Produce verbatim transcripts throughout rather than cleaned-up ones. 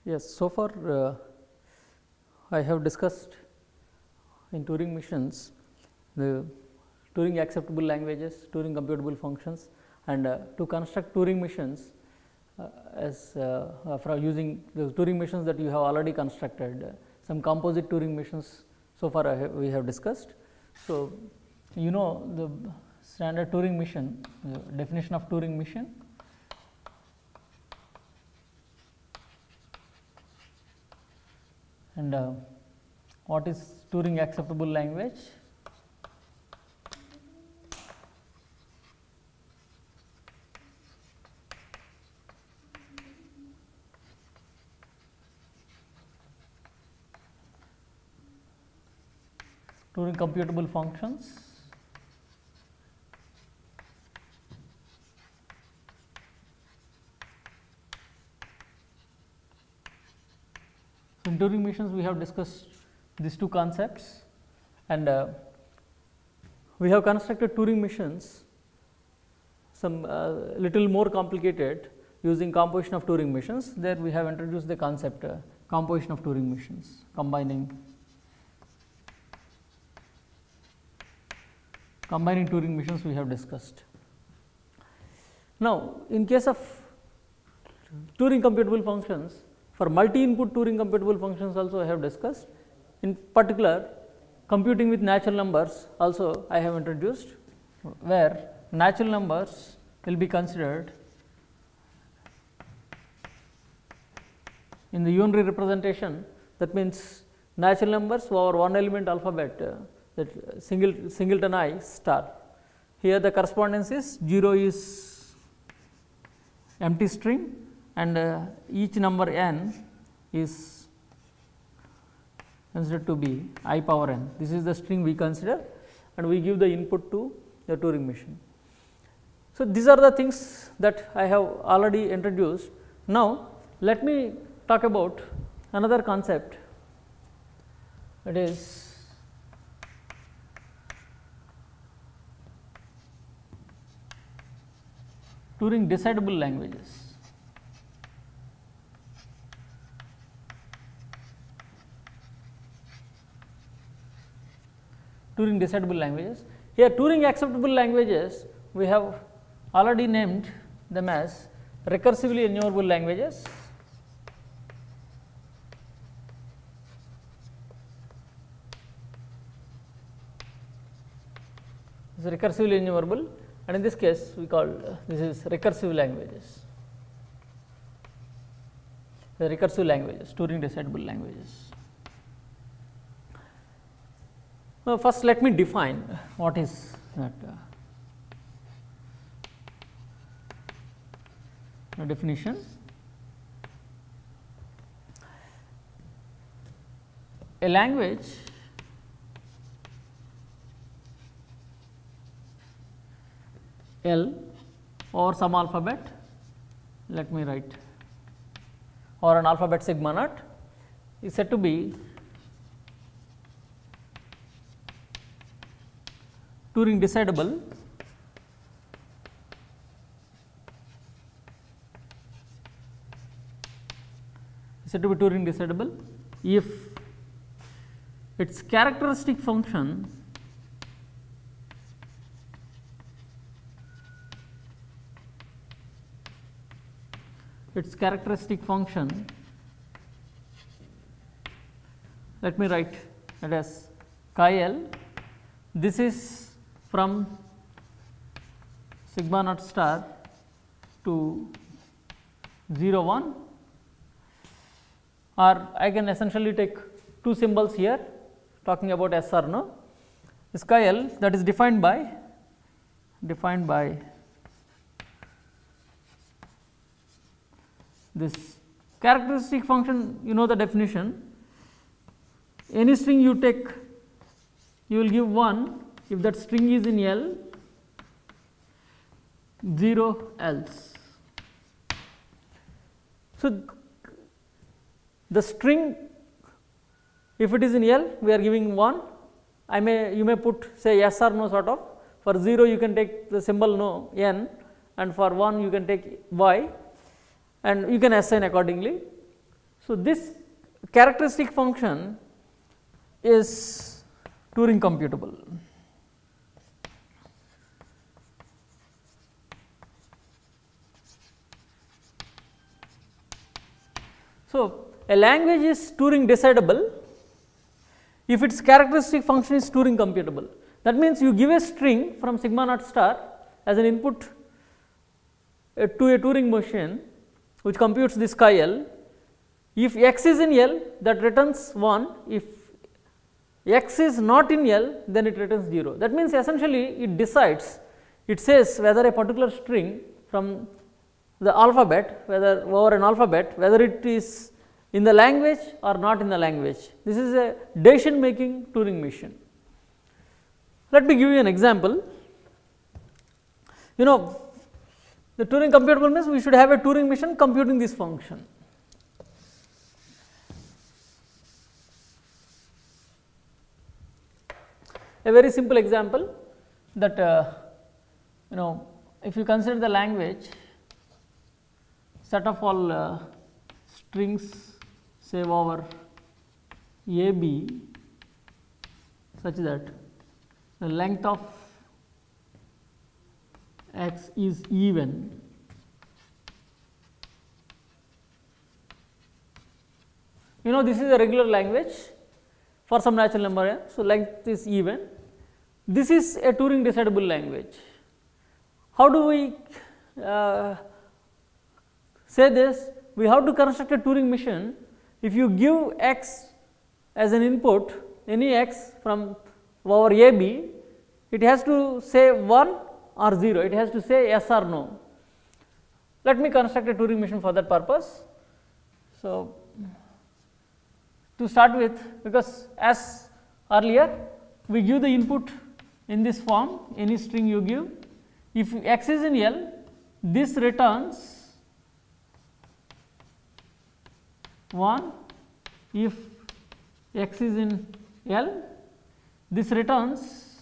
Yes, so far uh, I have discussed in Turing machines the Turing acceptable languages, Turing computable functions, and uh, to construct Turing machines uh, as uh, uh, for using the Turing machines that you have already constructed, uh, some composite Turing machines so far I have, we have discussed. So, you know the standard Turing machine, the definition of Turing machine. And uh, what is Turing acceptable language? Turing computable functions. In Turing machines, we have discussed these two concepts, and uh, we have constructed Turing machines some uh, little more complicated using composition of Turing machines. There we have introduced the concept uh, composition of Turing machines, combining combining Turing machines we have discussed. Now, in case of Turing computable functions, for multi-input Turing computable functions also I have discussed. In particular, computing with natural numbers also I have introduced, where natural numbers will be considered in the unary representation. That means, natural numbers over one element alphabet, uh, that single singleton I star. Here the correspondence is zero is empty string, and uh, each number n is considered to be I power n. This is the string we consider, and we give the input to the Turing machine. So, these are the things that I have already introduced. Now, let me talk about another concept, that is Turing decidable languages. Turing decidable languages. Here Turing acceptable languages, we have already named them as recursively enumerable languages. This is recursively enumerable, and in this case we call uh, this is recursive languages. The recursive languages, Turing decidable languages. Now, first let me define what is that uh, definition. A language L or some alphabet, let me write, or an alphabet sigma naught is said to be Turing decidable is said to be Turing decidable if its characteristic function its characteristic function, let me write it as chi L. This is from sigma naught star to zero one, or I can essentially take two symbols here talking about yes or no. This chi L that is defined by defined by this characteristic function, you know the definition. Any string you take, you will give one if that string is in L, zero else. So, the string, if it is in L, we are giving one. I may you may put say yes or no sort of. For zero you can take the symbol no n, and for one you can take y, and you can assign accordingly. So, this characteristic function is Turing computable. So, a language is Turing decidable if its characteristic function is Turing computable. That means, you give a string from sigma naught star as an input uh, to a Turing machine which computes this chi L. If x is in L, that returns one. If x is not in L, then it returns zero. That means, essentially it decides, it says whether a particular string from the alphabet, whether over an alphabet, whether it is in the language or not in the language. This is a decision making Turing machine. Let me give you an example. You know, the Turing computable means we should have a Turing machine computing this function. A very simple example that uh, you know, if you consider the language set of all uh, strings say over A B such that the length of x is even, you know, this is a regular language for some natural number n. So, length is even. This is a Turing decidable language. How do we uh, say this? We have to construct a Turing machine. If you give x as an input, any x from over A B, it has to say one or zero, it has to say yes or no. Let me construct a Turing machine for that purpose. So, to start with, because as earlier we give the input in this form, any string you give. If x is in L, this returns one. If x is in L, this returns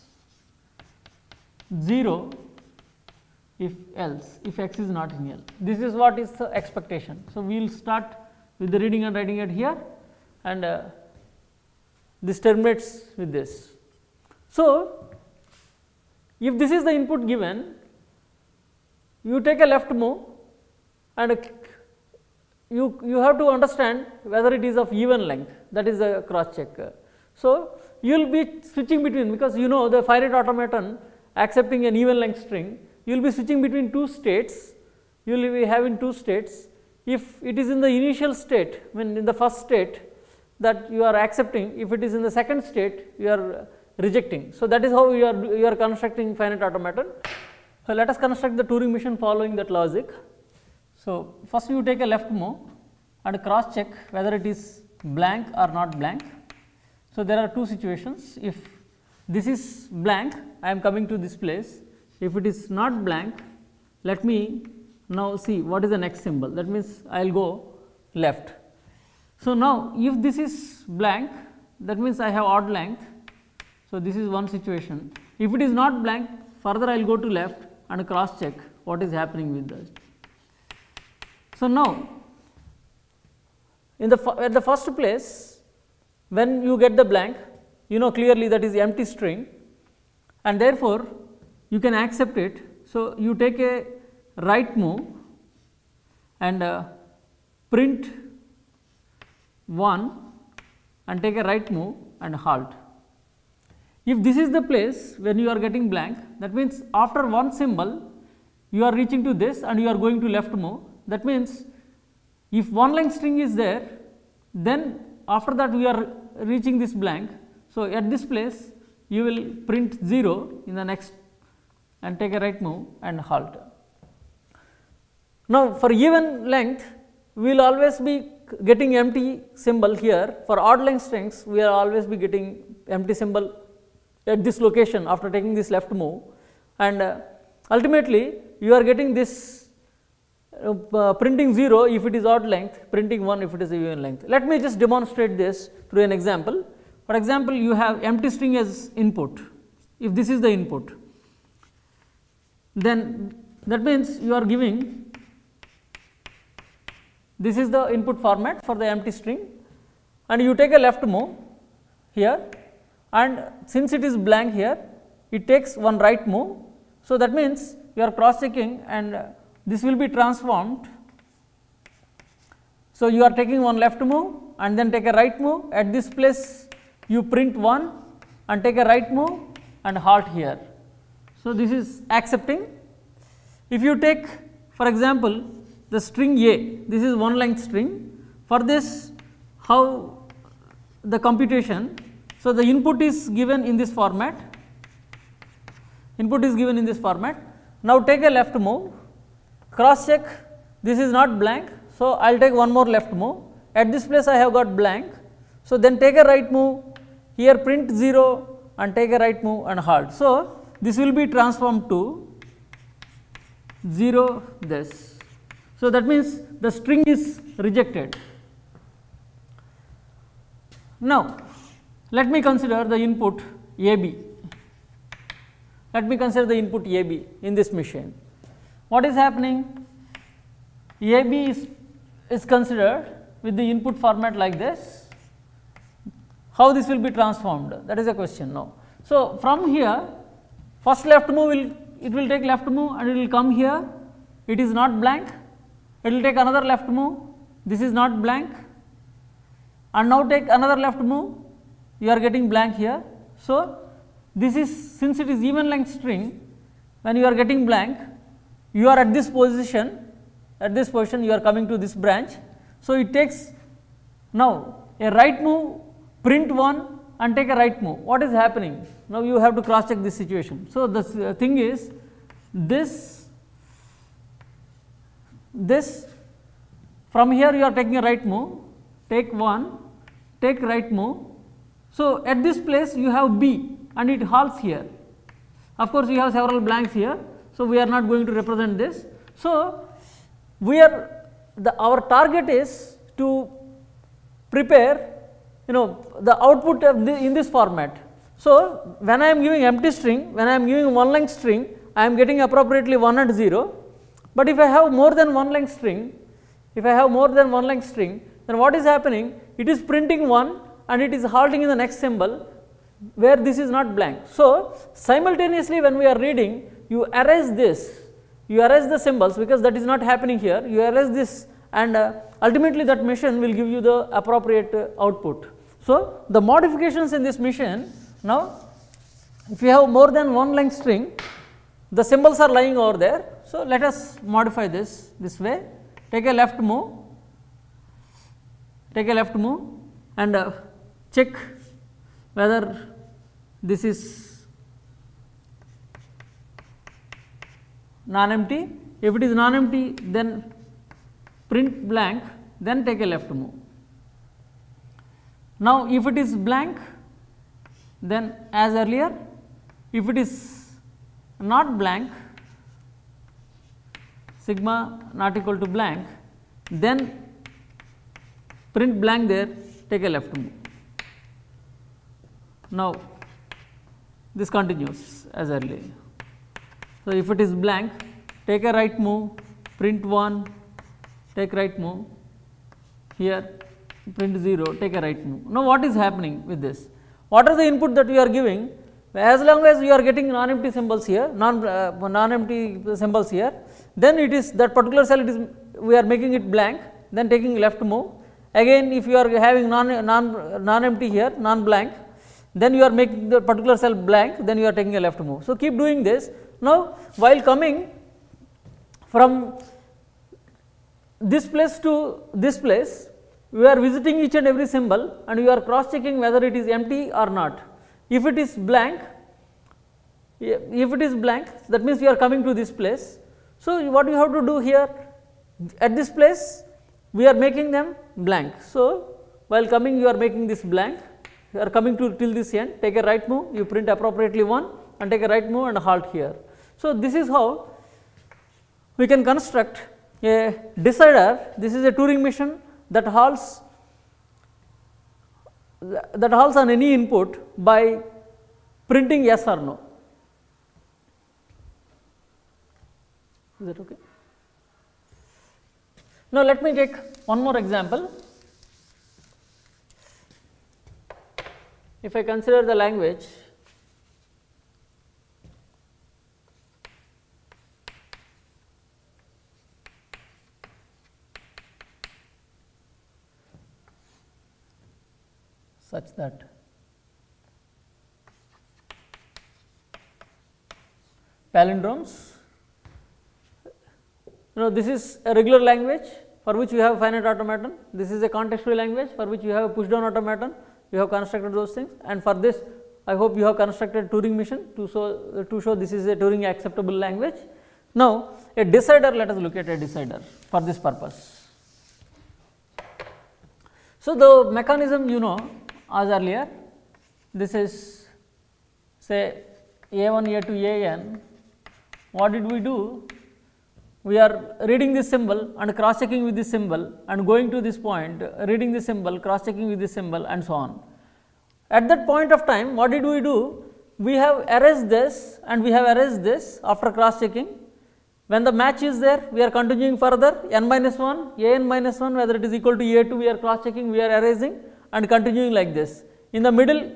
zero if else, if x is not in L. This is what is the expectation. So, we will start with the reading and writing it here, and uh, this terminates with this. So, if this is the input given, you take a left move and you, you have to understand whether it is of even length, that is a cross check. So, you will be switching between, because you know the finite automaton accepting an even length string, you will be switching between two states, you will be having two states. If it is in the initial state, when in the first state that you are accepting, if it is in the second state you are rejecting. So, that is how you are you are constructing finite automaton. So, let us construct the Turing machine following that logic. So, first you take a left move and cross check whether it is blank or not blank. So, there are two situations. If this is blank, I am coming to this place. If it is not blank, let me now see what is the next symbol. That means, I will go left. So, now if this is blank, that means I have odd length. So, this is one situation. If it is not blank, further I will go to left and cross check what is happening with that. So, now in the at the first place, when you get the blank, you know clearly that is empty string, and therefore, you can accept it. So, you take a right move and uh, print one and take a right move and halt. If this is the place when you are getting blank, that means after one symbol you are reaching to this and you are going to left move. That means, if one length string is there, then after that we are reaching this blank. So, at this place you will print zero in the next and take a right move and halt. Now, for even length we will always be getting empty symbol here. For odd length strings we are always be getting empty symbol at this location after taking this left move, and uh, ultimately you are getting this uh, uh, printing zero if it is odd length, printing one if it is even length. Let me just demonstrate this through an example. For example, you have empty string as input. If this is the input, then that means you are giving this is the input format for the empty string, and you take a left move here, and since it is blank here, it takes one right move. So, that means you are cross checking, and uh, this will be transformed. So, you are taking one left move and then take a right move. At this place you print one and take a right move and halt here. So, this is accepting. If you take for example the string A, this is one length string. For this, how the computation? So, the input is given in this format, input is given in this format. Now, take a left move, cross check, this is not blank. So, I will take one more left move. At this place I have got blank. So, then take a right move, here print zero and take a right move and halt. So, this will be transformed to zero this. So, that means the string is rejected. Now, let me consider the input A B. Let me consider the input A B in this machine. What is happening? A B is, is considered with the input format like this. How this will be transformed? That is a question now. So, from here, first left move will, it will take left move and it will come here, it is not blank, it will take another left move, this is not blank, and now take another left move, you are getting blank here. So, this is, since it is even length string, when you are getting blank, you are at this position, at this position you are coming to this branch. So, it takes now a right move, print one and take a right move. What is happening? Now, you have to cross check this situation. So, the uh, thing is this, this from here you are taking a right move, take one, take right move. So, at this place you have B and it halts here. Of course, you have several blanks here. So, we are not going to represent this. So, we are the our target is to prepare you know the output of the, in this format. So, when I am giving empty string, when I am giving one length string, I am getting appropriately one and zero. But if I have more than one length string, if I have more than one length string, then what is happening? It is printing one and it is halting in the next symbol where this is not blank. So, simultaneously when we are reading, you erase this, you erase the symbols because that is not happening here, you erase this, and uh, ultimately that machine will give you the appropriate uh, output. So, the modifications in this machine, now if you have more than one length string, the symbols are lying over there. So, let us modify this this way, take a left move, take a left move and uh, check whether this is non-empty. If it is non-empty, then print blank, then take a left move. Now, if it is blank, then as earlier, if it is not blank, sigma not equal to blank, then print blank there, take a left move. Now, this continues as earlier. So, if it is blank, take a right move, print one, take right move, here print zero, take a right move. Now, what is happening with this? What are the input that we are giving? As long as you are getting non-empty symbols here, non, uh, non-empty symbols here, then it is that particular cell, it is we are making it blank, then taking left move. Again, if you are having non, non, non-empty here, non-blank, then you are making the particular cell blank, then you are taking a left move. So, keep doing this. Now, while coming from this place to this place, we are visiting each and every symbol and you are cross checking whether it is empty or not. If it is blank, if it is blank, that means you are coming to this place. So, what you have to do here, at this place we are making them blank. So, while coming you are making this blank, you are coming to till this end, take a right move, you print appropriately one and take a right move and halt here. So, this is how we can construct a decider. This is a Turing machine that halts that halts on any input by printing yes or no. Is that okay? Now, let me take one more example. If I consider the language such that palindromes, you know, this is a regular language for which you have a finite automaton, this is a contextual language for which you have a push down automaton, you have constructed those things, and for this I hope you have constructed Turing mission to show, to show this is a Turing acceptable language. Now, a decider, let us look at a decider for this purpose. So, the mechanism you know as earlier, this is say A one, A two, A n. What did we do? We are reading this symbol and cross checking with this symbol and going to this point, reading this symbol, cross checking with this symbol and so on. At that point of time, what did we do? We have erased this and we have erased this after cross checking. When the match is there, we are continuing further, n minus one, a n minus one, whether it is equal to a two, we are cross checking, we are erasing and continuing like this. In the middle,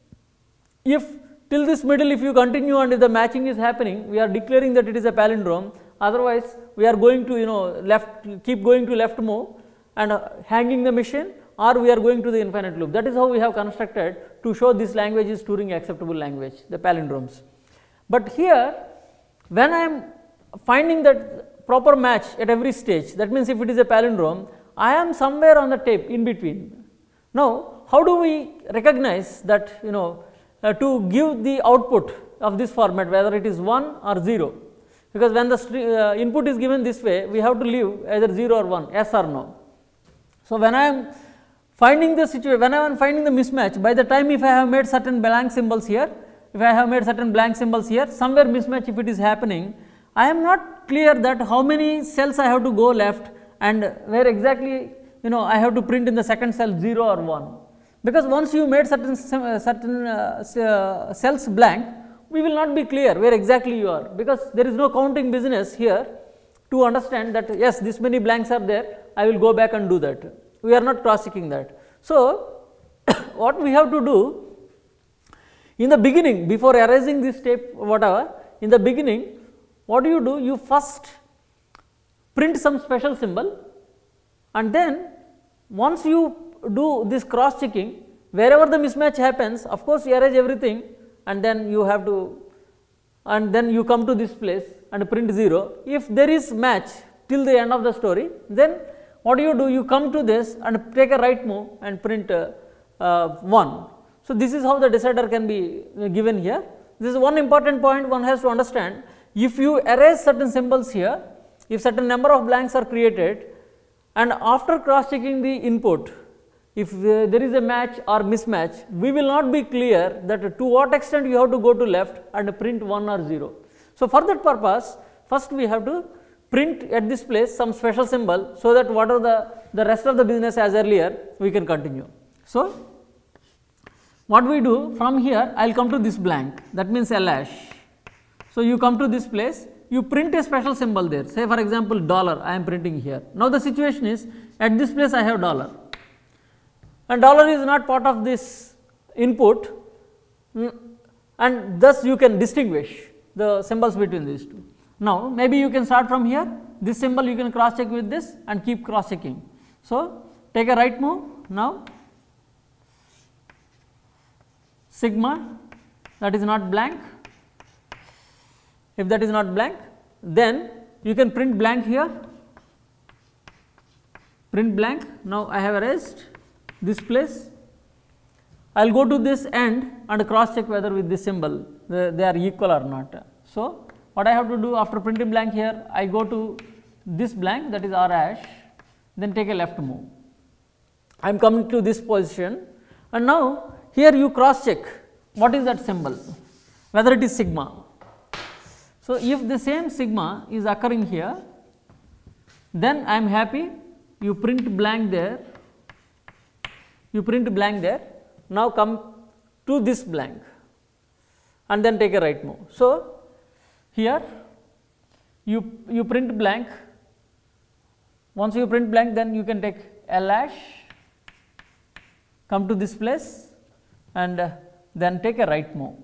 if till this middle, if you continue and if the matching is happening, we are declaring that it is a palindrome. Otherwise, we are going to you know left, keep going to left move and uh, hanging the machine, or we are going to the infinite loop. That is how we have constructed to show this language is Turing acceptable language, the palindromes. But here, when I am finding that proper match at every stage, that means if it is a palindrome, I am somewhere on the tape in between. Now, how do we recognize that you know uh, to give the output of this format, whether it is one or zero? Because when the uh, input is given this way, we have to leave either zero or one, yes or no. So, when I am finding the situation, when I am finding the mismatch, by the time if I have made certain blank symbols here, if I have made certain blank symbols here, somewhere mismatch if it is happening, I am not clear that how many cells I have to go left and where exactly you know I have to print in the second cell zero or one. Because once you made certain, certain uh, cells blank, we will not be clear where exactly you are, because there is no counting business here to understand that yes, this many blanks are there, I will go back and do that. We are not cross checking that. So, what we have to do in the beginning, before erasing this tape whatever, in the beginning, what do you do? You first print some special symbol, and then once you do this cross checking, wherever the mismatch happens, of course, you erase everything, and then you have to, and then you come to this place and print zero. If there is match till the end of the story, then what do you do? You come to this and take a right move and print uh, uh, one. So, this is how the decider can be given here. This is one important point one has to understand. If you erase certain symbols here, if certain number of blanks are created, and after cross checking the input, if uh, there is a match or mismatch, we will not be clear that to what extent you have to go to left and print one or zero. So, for that purpose, first we have to print at this place some special symbol, so that what are the, the rest of the business as earlier we can continue. So, what we do from here, I will come to this blank, that means L hash. So, you come to this place, you print a special symbol there, say for example dollar I am printing here. Now, the situation is at this place I have dollar, and dollar is not part of this input, and thus you can distinguish the symbols between these two. Now, maybe you can start from here, this symbol you can cross check with this and keep cross checking. So, take a right move now, sigma, that is not blank. If that is not blank, then you can print blank here, print blank. Now, I have erased this place. I will go to this end and cross check whether with this symbol they, they are equal or not. So, what I have to do after printing blank here, I go to this blank, that is R hash, then take a left move. I am coming to this position, and now here you cross check what is that symbol, whether it is sigma. So, if the same sigma is occurring here, then I am happy, you print blank there, you print blank there, now come to this blank and then take a right move. So, here you, you print blank Once you print blank, then you can take L hash, come to this place and uh, then take a write move.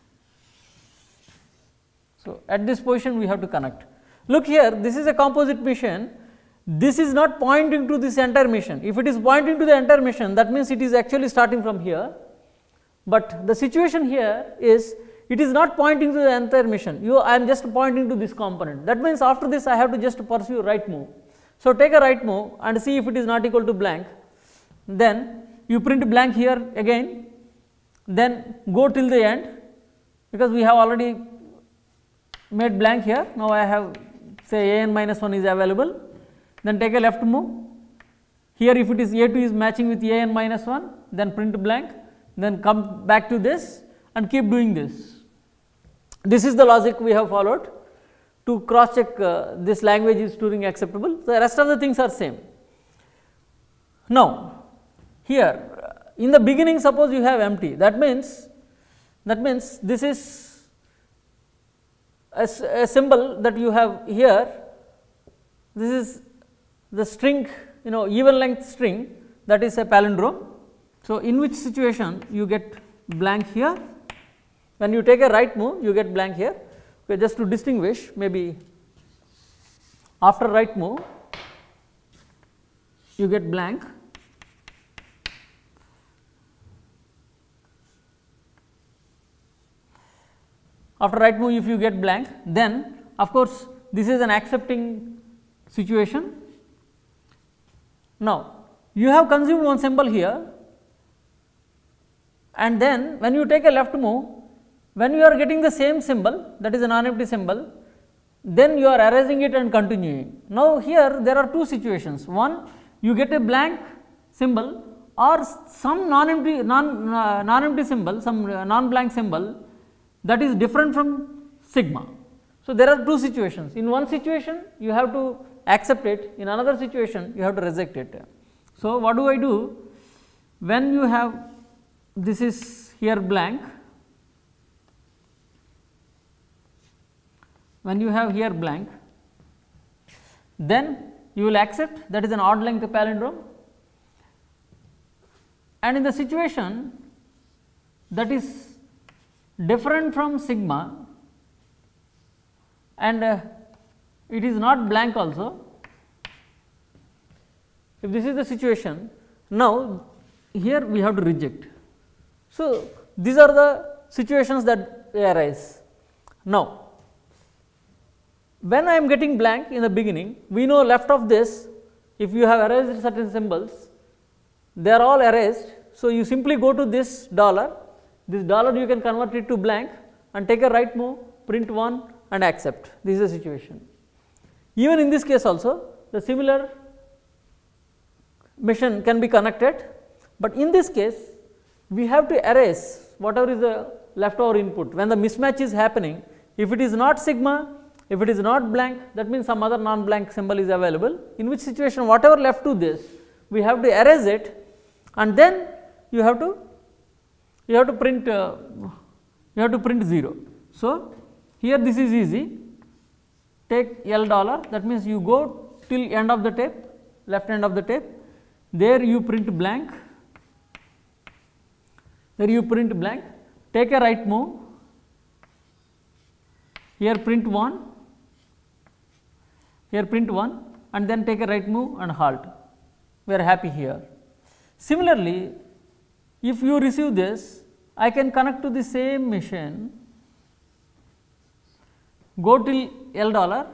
So, at this position we have to connect. Look here, this is a composite mission, this is not pointing to this entire mission. If it is pointing to the entire mission, that means it is actually starting from here, but the situation here is it is not pointing to the entire mission. You, I am just pointing to this component. That means after this I have to just pursue right move. So, take a right move and see if it is not equal to blank, then you print blank here again, then go till the end, because we have already made blank here. Now, I have say a n minus one is available, then take a left move. Here if it is a two is matching with a n minus one, then print blank, then come back to this and keep doing this. This is the logic we have followed to cross check uh, this language is Turing acceptable. The rest of the things are same. Now, here in the beginning suppose you have empty, that means that means this is a, a symbol that you have here, this is the string, you know, even length string, that is a palindrome. So, in which situation you get blank here, when you take a right move you get blank here. Okay, just to distinguish, maybe after right move you get blank, after right move if you get blank, then of course this is an accepting situation. Now, you have consumed one symbol here, and then when you take a left move, when you are getting the same symbol, that is a non-empty symbol, then you are erasing it and continuing. Now, here there are two situations. One, you get a blank symbol or some non-empty non uh, non-empty symbol, some uh, non-blank symbol that is different from sigma. So, there are two situations. In one situation you have to accept it, in another situation you have to reject it. So, what do I do? When you have this is here blank, when you have here blank, then you will accept, that is an odd length palindrome, and in the situation that is different from sigma and uh, it is not blank also, if this is the situation, now here we have to reject. So, these are the situations that arise. Now, when I am getting blank in the beginning, we know left of this, if you have erased certain symbols, they are all erased. So, you simply go to this dollar, this dollar you can convert it to blank and take a right move, print one and accept. This is the situation. Even in this case also, the similar mission can be connected, but in this case we have to erase whatever is the leftover input. When the mismatch is happening, if it is not sigma, if it is not blank, that means some other non-blank symbol is available, in which situation whatever left to this, we have to erase it, and then you have to you have to print uh, you have to print zero. So, here this is easy, take L dollar, that means you go till end of the tape, left end of the tape, there you print blank, there you print blank, take a right move, here print one, here print one and then take a right move and halt. We are happy here. Similarly, if you receive this, I can connect to the same machine, go till L dollar,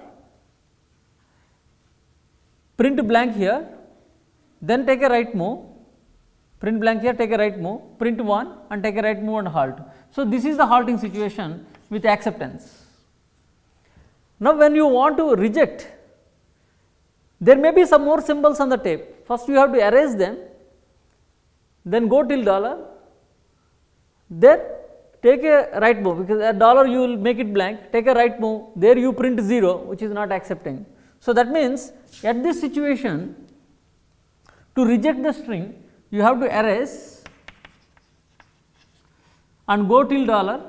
print blank here, then take a right move, print blank here, take a right move, print one and take a right move and halt. So, this is the halting situation with acceptance. Now, when you want to reject, there may be some more symbols on the tape. First, you have to erase them, then go till dollar, then take a right move, because at dollar you will make it blank, take a right move, there you print zero, which is not accepting. So, that means at this situation, to reject the string, you have to erase and go till dollar,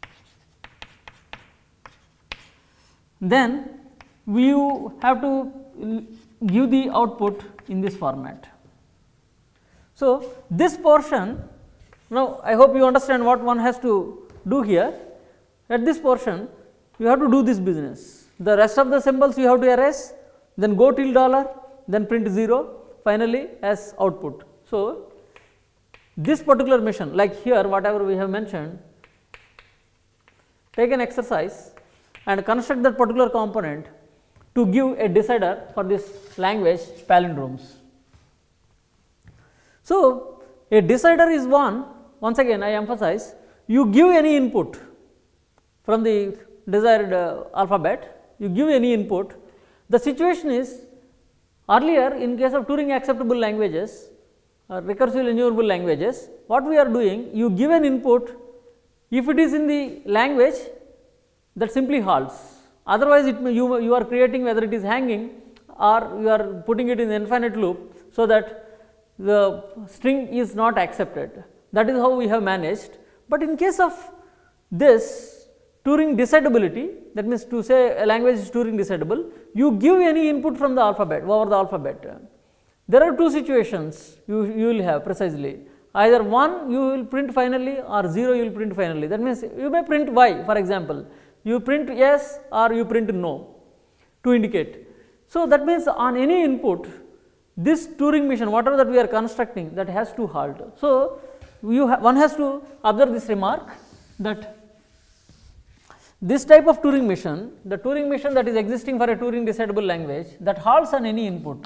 then you have to give the output in this format. So, this portion, now I hope you understand what one has to do here. At this portion you have to do this business, the rest of the symbols you have to erase, then go till dollar, then print zero finally as output. So, this particular mission, like here whatever we have mentioned, take an exercise and construct that particular component to give a decider for this language palindromes. So, a decider is one, once again I emphasize, you give any input from the desired uh, alphabet, you give any input. The situation is, earlier in case of Turing acceptable languages, uh, recursively enumerable languages, what we are doing, you give an input, if it is in the language that simply halts, otherwise it may, you, you are creating whether it is hanging or you are putting it in the infinite loop, so that the string is not accepted. That is how we have managed. But in case of this Turing decidability, that means to say a language is Turing decidable, you give any input from the alphabet over the alphabet. There are two situations you, you will have precisely, either one you will print finally or zero you will print finally. That means you may print Y, for example, you print yes or you print no to indicate. So, that means on any input this Turing mission whatever that we are constructing, that has to halt. So, you one has to observe this remark that this type of Turing mission, the Turing mission that is existing for a Turing decidable language, that halts on any input.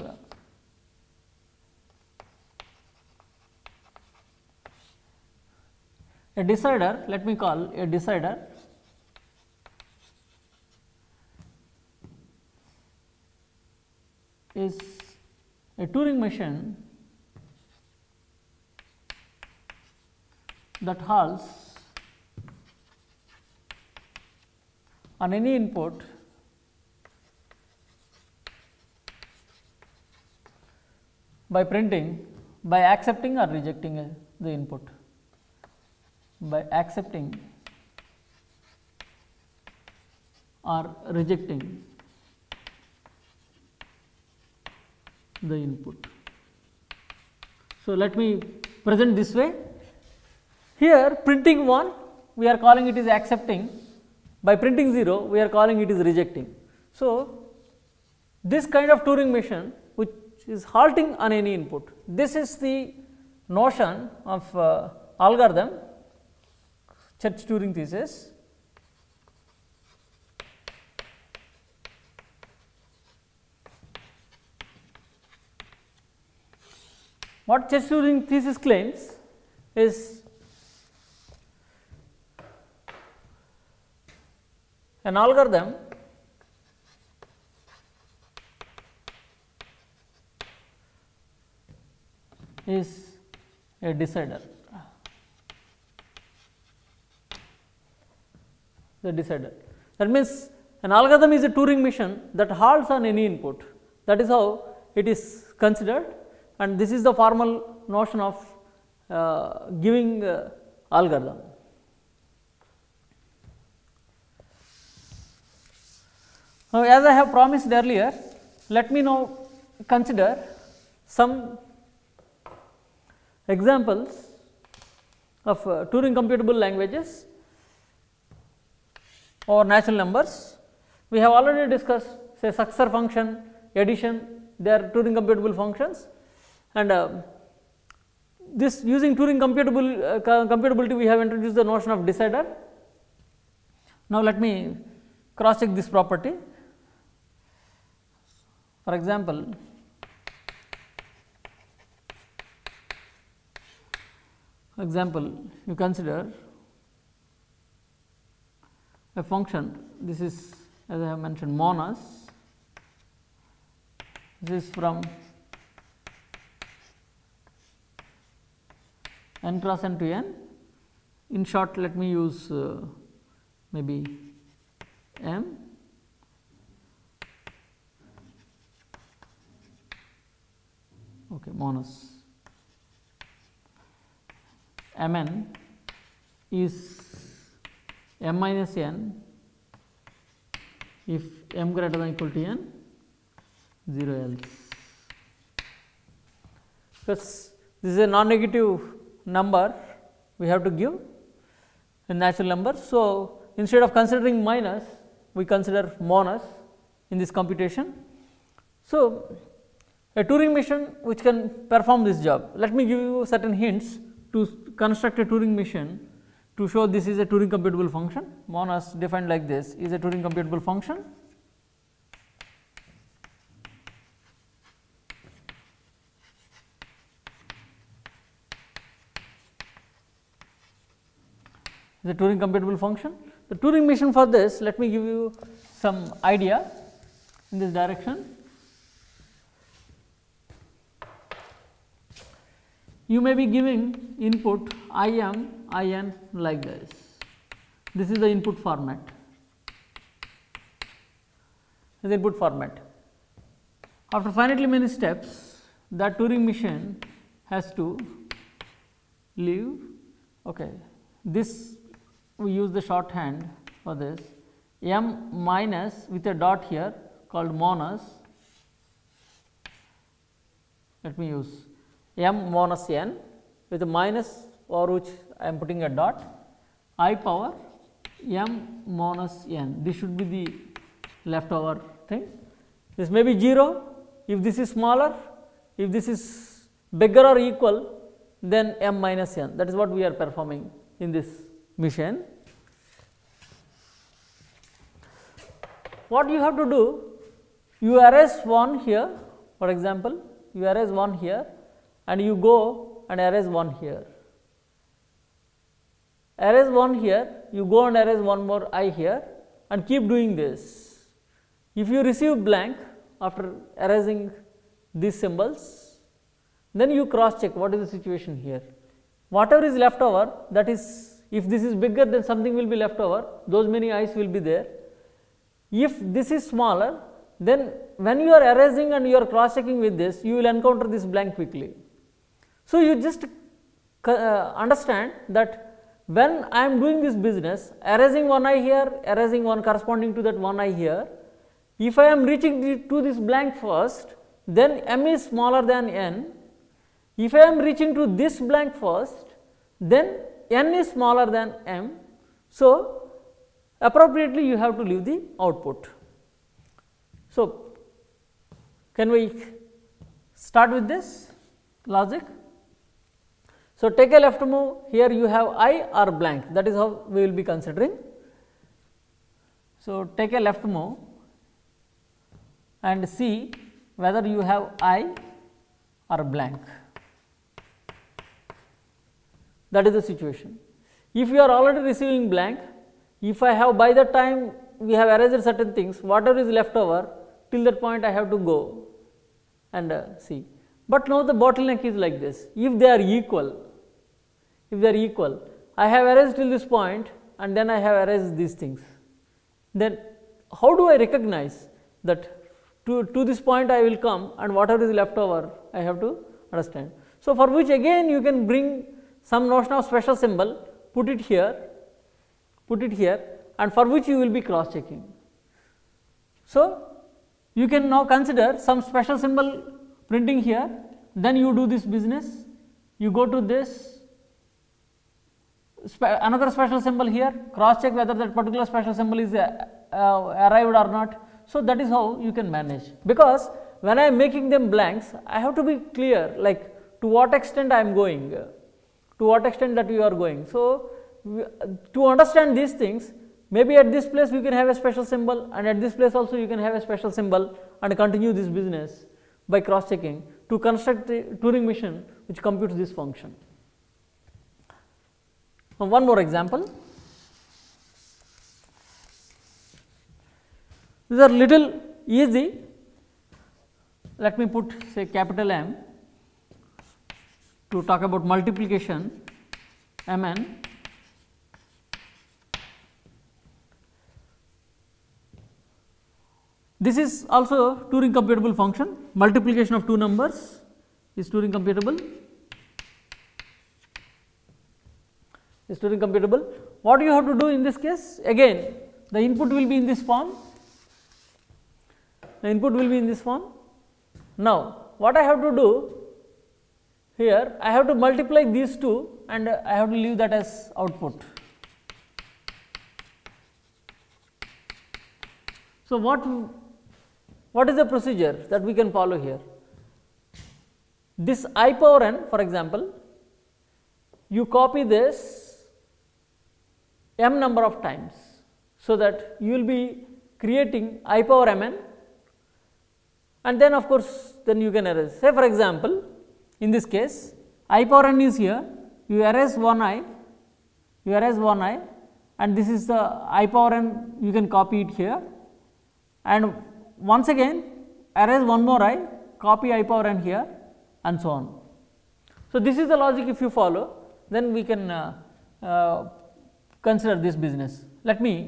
A decider, let me call a decider, is a Turing machine that halts on any input by printing, by accepting or rejecting a, the input, by accepting or rejecting the input. So, let me present this way. Here printing one we are calling it is accepting, by printing zero we are calling it is rejecting. So, this kind of Turing mission which is halting on any input, this is the notion of uh, algorithm, Church Turing thesis. What Church Turing thesis claims is an algorithm is a decider, the decider. That means an algorithm is a Turing mission that halts on any input. That is how it is considered, and this is the formal notion of uh, giving uh, algorithm. Now, as I have promised earlier, let me now consider some examples of uh, Turing computable languages or natural numbers. We have already discussed say successor function, addition, they are Turing computable functions, and uh, this using Turing computable uh, computability we have introduced the notion of decider. Now, let me cross check this property. For example, example you consider a function, this is as I have mentioned monas, this is from n cross n to n. In short, let me use uh, maybe m. Okay, monas. Mn is m minus n if m greater than equal to n, zero else, because this is a non-negative number, we have to give a natural number. So, instead of considering minus, we consider minus in this computation. So, a Turing machine which can perform this job. Let me give you certain hints to construct a Turing machine to show this is a Turing computable function. Minus defined like this is a Turing computable function. The Turing computable function. The Turing machine for this, let me give you some idea in this direction. You may be giving input I m, I n like this. This is the input format. The input format. After finitely many steps, that Turing machine has to leave. Okay, this we use the shorthand for this m minus with a dot here called minus. Let me use m minus n with a minus over which I am putting a dot, I power m minus n. This should be the leftover thing. This may be zero if this is smaller, if this is bigger or equal, then m minus n. That is what we are performing in this machine. What you have to do, you erase one here, for example, you erase one here and you go and erase one here. Erase one here, you go and erase one more I here and keep doing this. If you receive blank after erasing these symbols, then you cross check what is the situation here. Whatever is left over, that is, if this is bigger, then something will be left over, those many I's will be there. If this is smaller, then when you are erasing and you are cross checking with this, you will encounter this blank quickly. So, you just uh, understand that when I am doing this business, erasing one I here, erasing one corresponding to that one I here, if I am reaching to this blank first, then m is smaller than n. If I am reaching to this blank first, then n is smaller than m. So, appropriately you have to leave the output. So, can we start with this logic? So, take a left move, here you have I or blank, that is how we will be considering. So, take a left move and see whether you have I or blank. That is the situation. If you are already receiving blank, if I have by the time we have erased certain things, whatever is left over, till that point I have to go and uh, see. But now the bottleneck is like this, if they are equal, if they are equal, I have erased till this point and then I have erased these things, then how do I recognize that to, to this point I will come and whatever is left over I have to understand. So, for which again you can bring some notion of special symbol, put it here, put it here, and for which you will be cross checking. So, you can now consider some special symbol printing here, then you do this business, you go to this, spe another special symbol here, cross check whether that particular special symbol is uh, uh, arrived or not. So, that is how you can manage, because when I am making them blanks, I have to be clear like to what extent I am going, to what extent that you are going. So, we, to understand these things, maybe at this place you can have a special symbol and at this place also you can have a special symbol and continue this business by cross checking to construct the Turing machine which computes this function. Now, one more example. These are little easy. Let me put say capital M to talk about multiplication M n. This is also Turing computable function. Multiplication of two numbers is Turing computable. Is Turing computable. What you have to do in this case? Again, the input will be in this form. The input will be in this form. Now, what I have to do here, I have to multiply these two and I have to leave that as output. So, what, what is the procedure that we can follow here? This I power n, for example, you copy this m number of times, so that you will be creating I power mn, and then of course, then you can erase. Say for example, in this case I power n is here, you erase one I, you erase one I, and this is the I power n, you can copy it here, and once again erase one more I, copy I power n here, and so on. So, this is the logic. If you follow, then we can uh, uh, consider this business. Let me,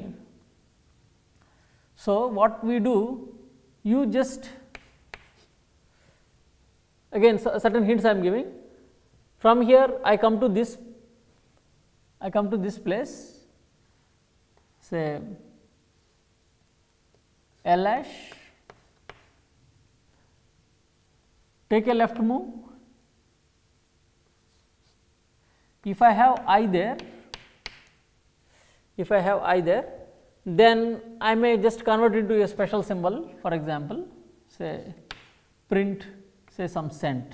so what we do, you just, again certain hints I am giving. From here I come to this, I come to this place, say L hash, take a left move. If I have I there, if I have I there, then I may just convert it to a special symbol, for example, say print, say some cent,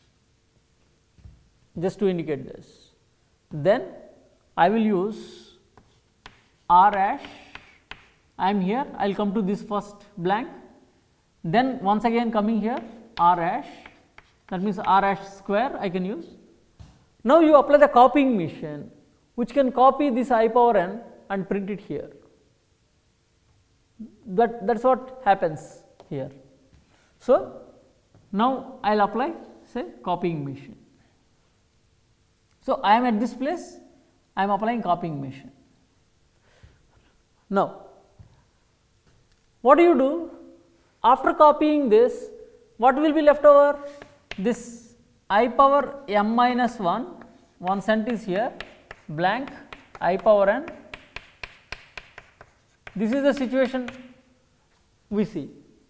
just to indicate this. Then I will use R hash, I am here, I will come to this first blank, then once again coming here R hash, that means R hash square I can use. Now, you apply the copying mission, which can copy this I power n and print it here. That that is what happens here. So, now I will apply say copying mission. So, I am at this place, I am applying copying mission. Now, what do you do? After copying this, what will be left over? This I power m minus one, one cent is here, blank I power n. This is the situation we see.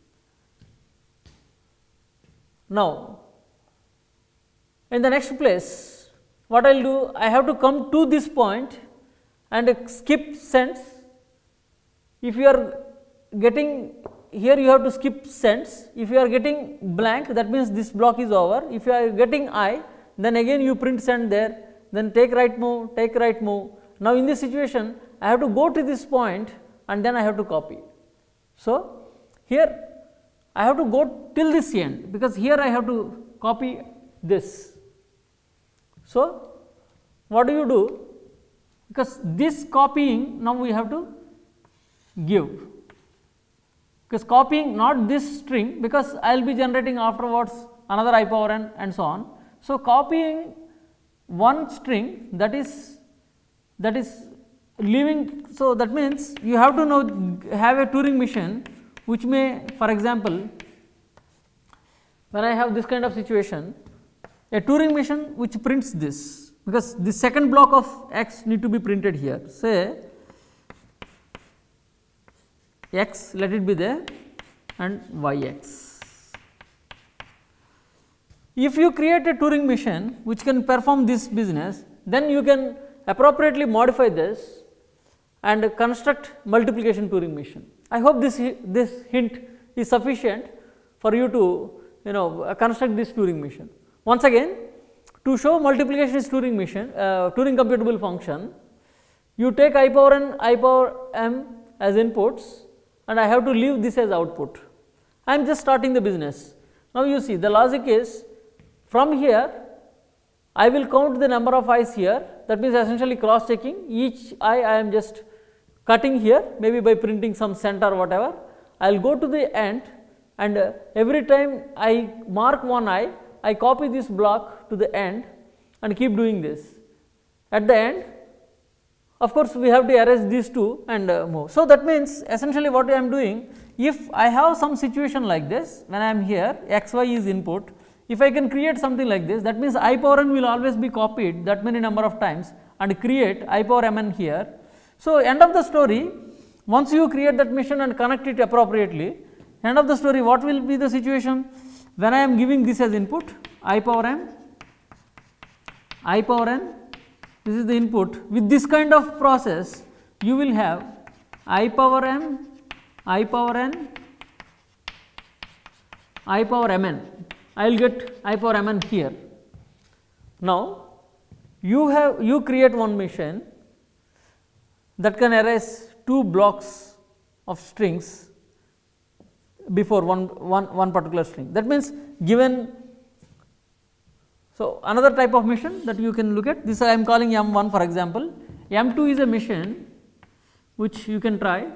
Now, in the next place, what I will do? I have to come to this point and skip cents. If you are getting here, you have to skip cents. If you are getting blank, that means this block is over. If you are getting I, then again you print cent there, then take right move, take right move. Now, in this situation, I have to go to this point and then I have to copy. So, here I have to go till this end, because here I have to copy this. So, what do you do? Because this copying now we have to give, because copying not this string, because I will be generating afterwards another I power n and so on. So, copying one string, that is that is leaving. So, that means you have to know have a Turing machine which may, for example, when I have this kind of situation, a Turing machine which prints this, because the second block of x need to be printed here, say x, let it be there, and y x. If you create a Turing machine which can perform this business, then you can appropriately modify this and construct multiplication Turing machine. I hope this this hint is sufficient for you to you know construct this Turing machine. Once again, to show multiplication is Turing machine, uh, Turing computable function, you take I power n, I power m as inputs, and I have to leave this as output. I am just starting the business. Now, you see the logic is, from here I will count the number of i's here, that means essentially cross checking each I, I am just cutting here, maybe by printing some cent or whatever. I will go to the end, and uh, every time I mark one I, I copy this block to the end and keep doing this. At the end, of course, we have to erase these two and uh, move. So, that means essentially what I am doing, if I have some situation like this, when I am here, x y is input, if I can create something like this, that means I power n will always be copied that many number of times and create I power m n here. So, end of the story, once you create that mission and connect it appropriately, end of the story, what will be the situation? when I am giving this as input I power m, I power n, this is the input. With this kind of process you will have I power m, I power n, I power mn. I will get I power mn here. Now, you have you create one machine that can erase two blocks of strings before one, one, one particular string. That means, given, so another type of machine that you can look at, this I am calling M one for example, M two is a machine which you can try.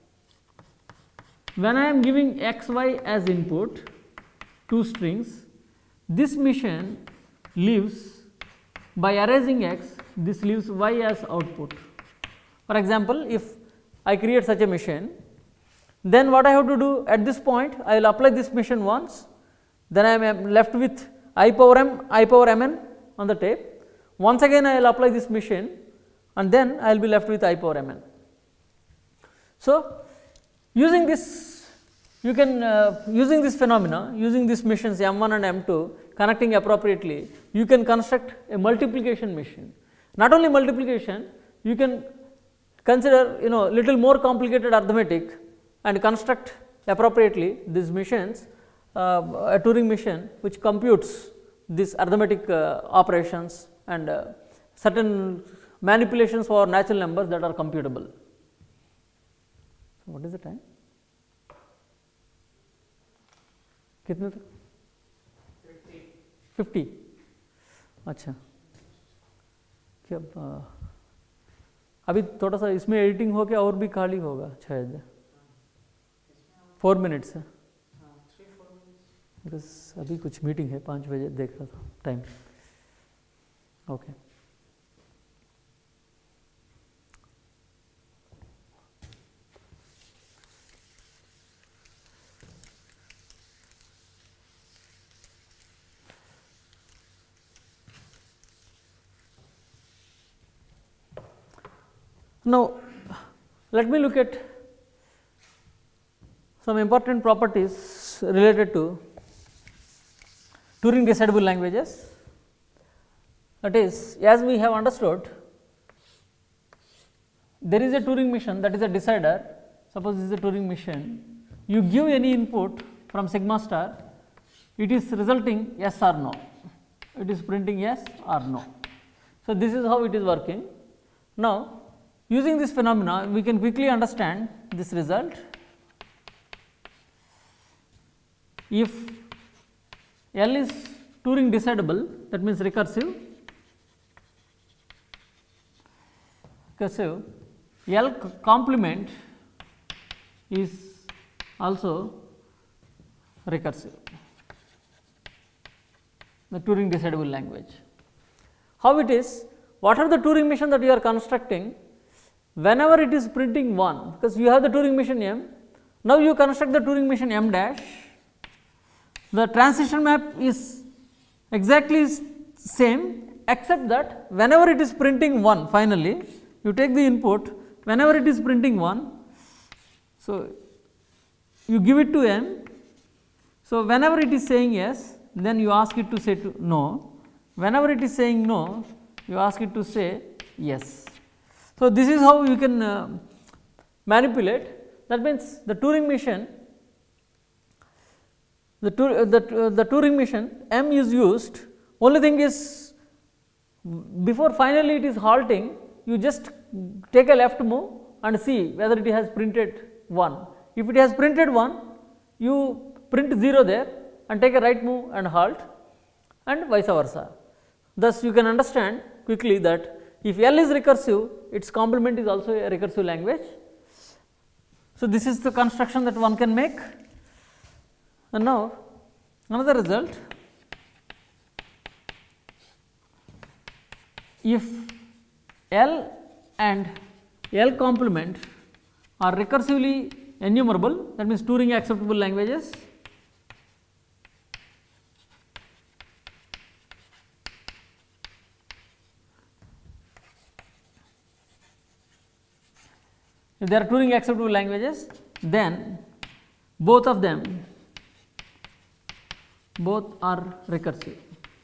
When I am giving x, y as input, two strings, this machine leaves by erasing x, this leaves y as output. For example, if I create such a machine, then what I have to do at this point, I will apply this machine once, then I am left with I power m, I power mn on the tape. Once again I will apply this machine and then I will be left with I power mn. So, using this, you can uh, using this phenomena, using these machines M one and M two connecting appropriately, you can construct a multiplication machine. Not only multiplication, you can consider you know little more complicated arithmetic and construct appropriately these machines, uh, a Turing machine which computes these arithmetic uh, operations and uh, certain manipulations for natural numbers that are computable. So, what is the time? कितने तक? Fifty. अच्छा, क्या अभी थोड़ा सा इसमें editing हो के और भी खाली होगा शायद. फोर मिनट्स है बिकॉज अभी कुछ मीटिंग है पाँच बजे देख रहा था time. Okay. Now, let me look at some important properties related to Turing decidable languages. That is, as we have understood, there is a Turing machine that is a decider. Suppose this is a Turing machine. You give any input from sigma star, it is resulting yes or no. It is printing yes or no. So, this is how it is working. Now, using this phenomena, we can quickly understand this result. If L is Turing decidable, that means recursive, recursive, L complement is also recursive, the Turing decidable language. How it is? What are the Turing machine that you are constructing? Whenever it is printing one, because you have the Turing machine M, now you construct the Turing machine M dash, the transition map is exactly same except that whenever it is printing one finally, you take the input, whenever it is printing one, so you give it to M, so whenever it is saying yes, then you ask it to say to no, whenever it is saying no, you ask it to say yes. So, this is how you can uh, manipulate. That means, the Turing machine, the, uh, the, uh, the Turing machine M is used, only thing is before finally it is halting, you just take a left move and see whether it has printed one. If it has printed one, you print zero there and take a right move and halt, and vice versa. Thus, you can understand quickly that if L is recursive, its complement is also a recursive language. So, this is the construction that one can make. And now, another result, if L and L complement are recursively enumerable, that means Turing acceptable languages, if they are Turing acceptable languages, then both of them both are recursive.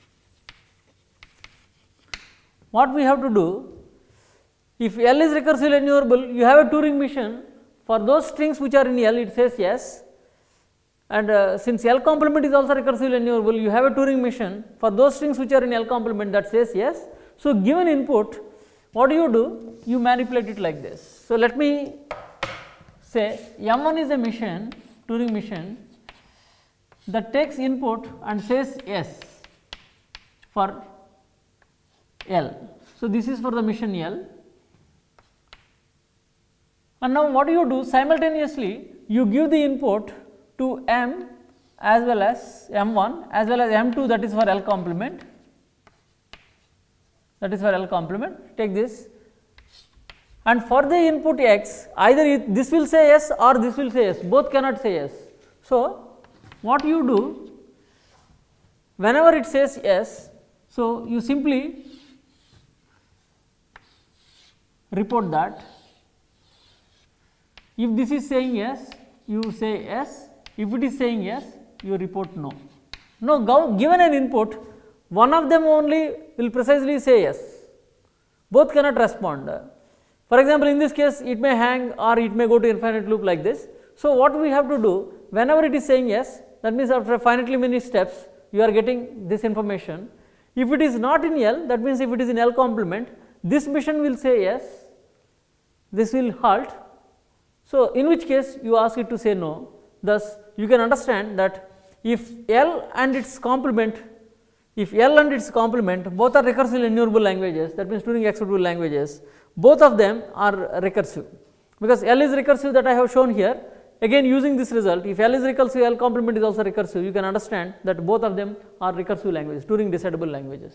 What we have to do, if L is recursively enumerable, you have a Turing machine, for those strings which are in L it says yes, and uh, since L complement is also recursively enumerable, you have a Turing machine for those strings which are in L complement that says yes. So, given input, what do you do? You manipulate it like this. So, let me say M one is a machine, Turing machine, that takes input and says yes for L. So, this is for the machine L. And now, what do you do? Simultaneously, you give the input to M as well as M one as well as M two, that is for L complement, that is for L complement. Take this, and for the input X, either it, this will say yes or this will say yes, both cannot say yes. So, what you do, whenever it says yes, so you simply report that. If this is saying yes, you say yes. If it is saying yes, you report no. No, given an input, one of them only will precisely say yes, both cannot respond. For example, in this case it may hang or it may go to infinite loop like this. So, what we have to do, whenever it is saying yes, that means after finitely many steps you are getting this information. If it is not in L, that means if it is in L complement, this machine will say yes, this will halt. So, in which case you ask it to say no. Thus, you can understand that if L and its complement, if L and its complement both are recursively enumerable languages, that means Turing acceptable languages, both of them are recursive, because L is recursive that I have shown here. Again, using this result, if L is recursive, L complement is also recursive, you can understand that both of them are recursive languages, Turing decidable languages.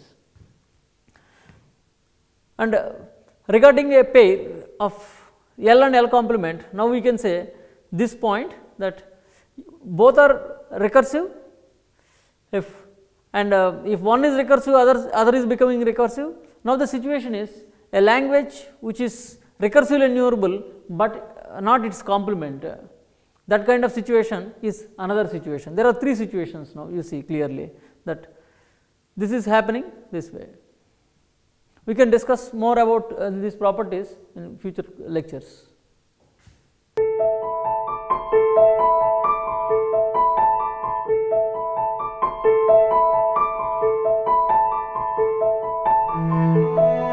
And uh, regarding a pair of L and L complement, now we can say this point that both are recursive, if and uh, if one is recursive, other, other is becoming recursive. Now, the situation is a language which is recursively enumerable, but not its complement. That kind of situation is another situation. There are three situations now, you see clearly that this is happening this way. We can discuss more about uh, these properties in future lectures. Thank you.